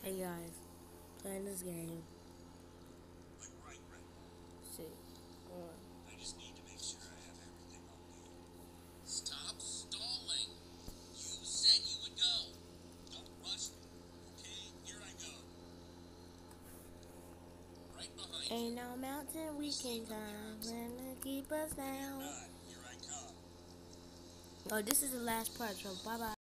Hey guys, playing this game. Right. See, I just need to make sure I have everything on me. Stop stalling. You said you would go. Don't rush me. Okay, here I go. Right behind ain't you. no mountain we can climb to keep us down. Not. Here I come. Oh, this is the last part, so bye bye.